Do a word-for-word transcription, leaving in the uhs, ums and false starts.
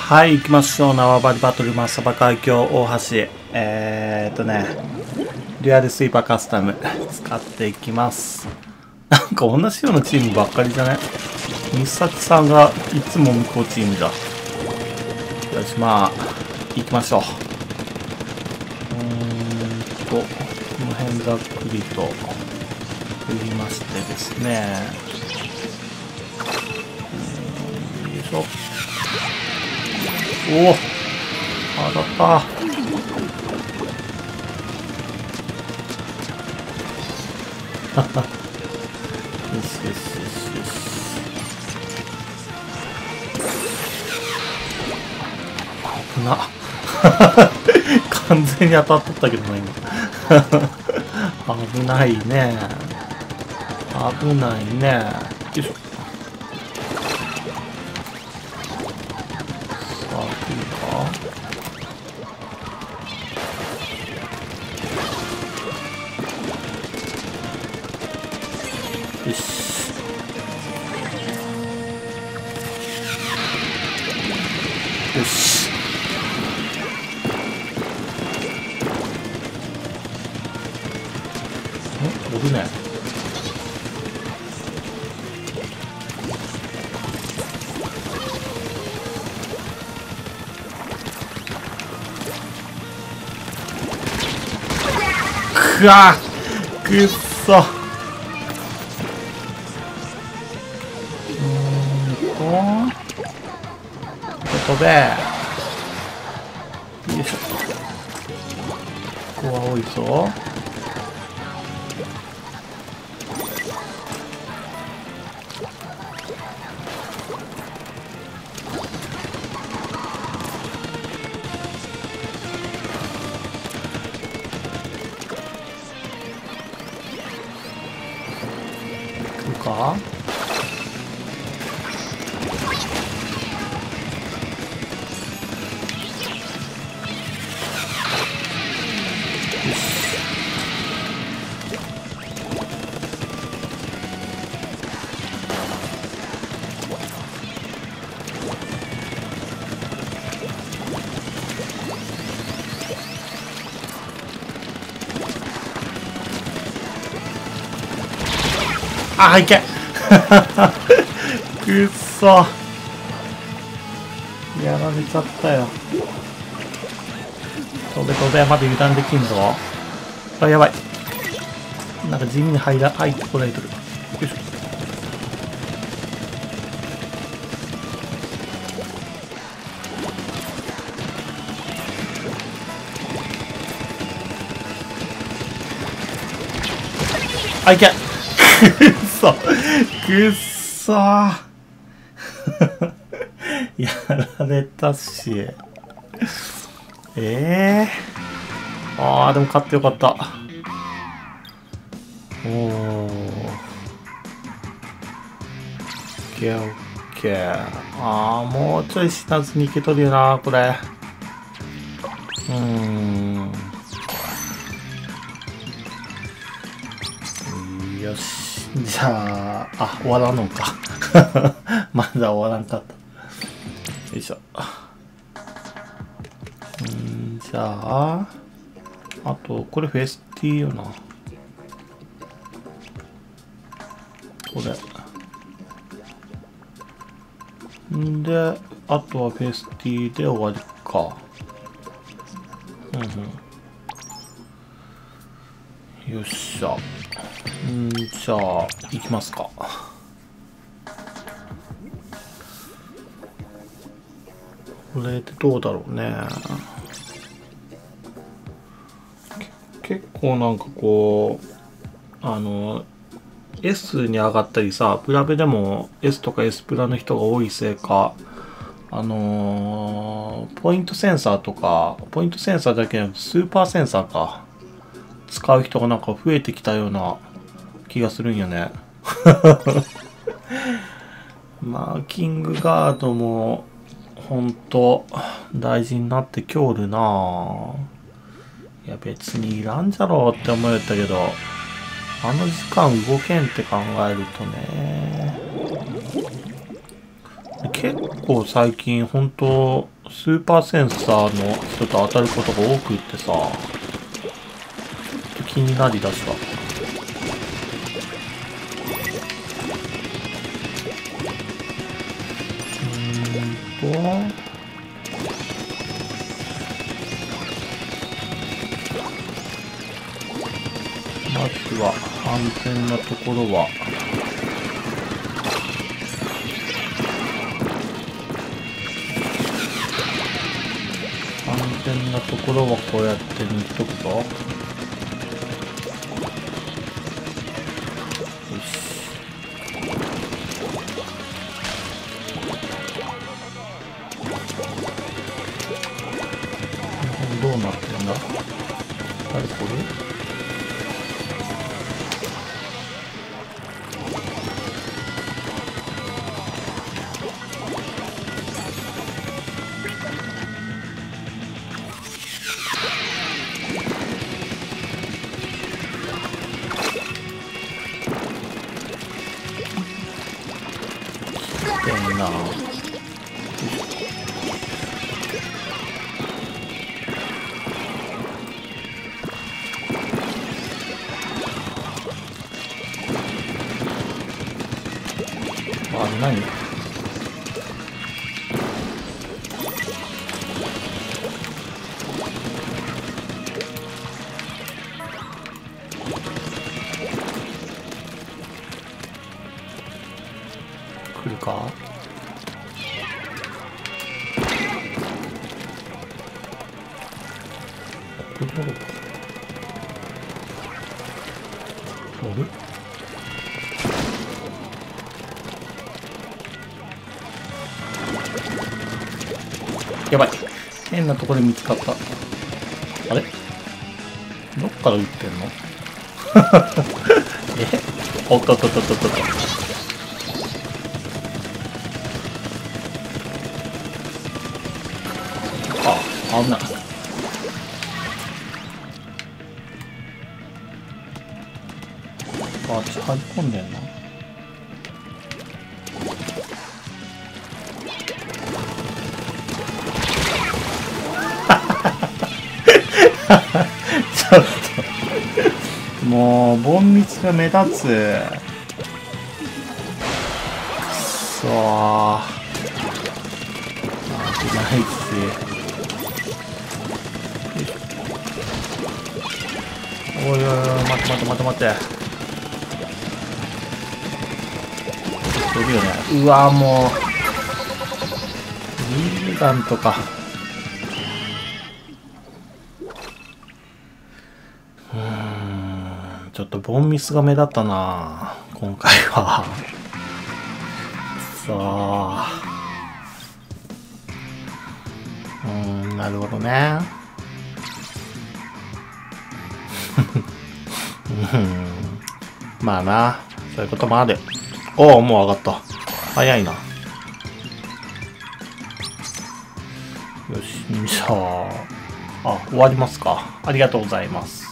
はい、行きましょう。縄張りバトルマッサバ海峡大橋。えーっとね、デュアルスイーパーカスタム使っていきます。なんか同じようなチームばっかりじゃね？美咲さんがいつも向こうチームだ。よし、まあ、行きましょう。うーんと、この辺ざっくりと振りましてですね。よいしょ。おお、当たった。よしよしよしよし。危な。完全に当たっとったけどな、今。危ないね。危ないね。よいしょ。さあ、来るか。よし。よし。ん？おるね。くわっ！くっそ！飛べ。よいしょ。ここは多いぞ。来るか。あ、いけくっそやられちゃったよ。飛べ飛べ、まだ油断できんぞ。あ、やばい。なんか地味に入ら、入ってこられてる。よいしょ。あ、いけくっそくっそやられたし。ええー、ああ、でも勝ってよかった。おお。オッケーオッケー。ああ、もうちょい死なずにいけとるよな、これ。うーん。よし。じゃあ、あ、終わらんのか。まだ終わらんかった。よいしょ。んじゃあ、あと、これフェスティよな。これ。んで、あとはフェスティで終わりか。うんうん。よっしゃ。んじゃあ、行きますか。これってどうだろうね。結構なんかこう、あの、S に上がったりさ、プラベでも S とか S プラの人が多いせいか、あのー、ポイントセンサーとか、ポイントセンサーだけじゃなくてスーパーセンサーか、使う人がなんか増えてきたような気がするんよね。マーキングガードも、ほんと、大事になってきょるなぁ。いや別にいらんじゃろうって思えたけど、あの時間動けんって考えるとね。結構最近本当スーパーセンサーの人と当たることが多くってさ、ちょっと気になりだした。うーんとまずは安全なところは安全なところはこうやって塗っとくぞ。よし。どうなってんだ？誰これ？なあ、何？来るか？これだろうか。あれ？やばい。変なところで見つかった。あれ？どっから撃ってんの？え？おっとっとっとっとっとっと。あ、危ない。あっち入り込んでんな。ちょっともう凡ミスが目立つ。くそー、あ危ないっす。おいおいおい、待って待って待って待って。いるよね。うわもうリールガンとか。うーん、ちょっとボンミスが目立ったな今回は。さあ、うーん、なるほどね。うん、まあな、そういうこともある。おお、もう上がった。早いな。よし、じゃあ、あ、終わりますか。ありがとうございます。